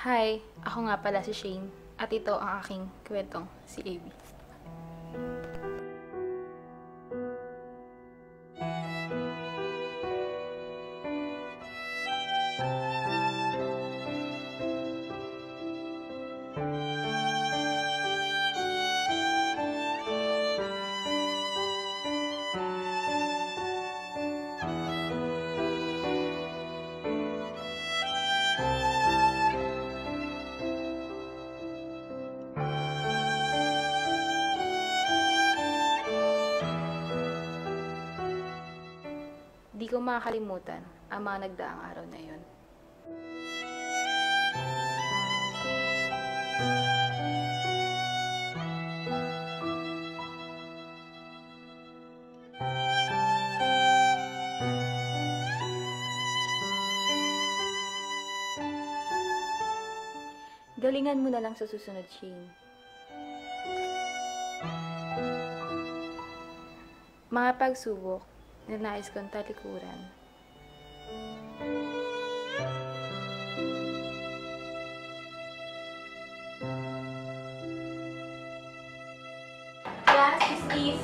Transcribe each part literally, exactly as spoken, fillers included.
Hi, ako nga pala si Shane at ito ang aking kwentong si A B. Di ko makakalimutan ang mga nagdaang araw na yun. Galingan mo na lang sa susunod, Shane. Mga pagsubok na nais kong talikuran. Class, dismiss.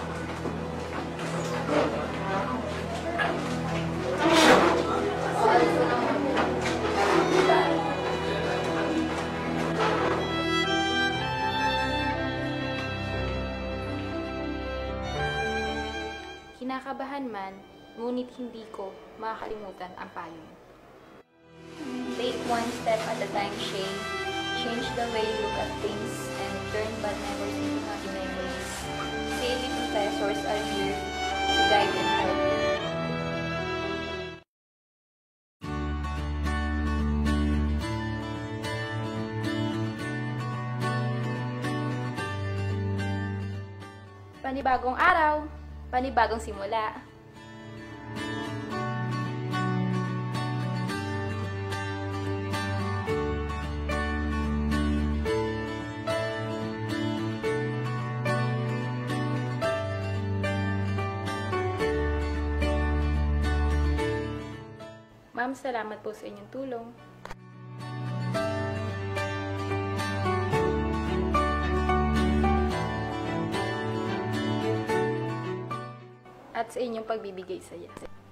Kinakabahan man, ngunit hindi ko makakalimutan ang payo. Take one step at a time, Shane. Change the way you look at things and turn bad memories into happy memories. Sailing professors are here to guide and help you. Panibagong araw, panibagong simula. Ma'am, salamat po sa inyong tulong. At sa inyong pagbibigay saya.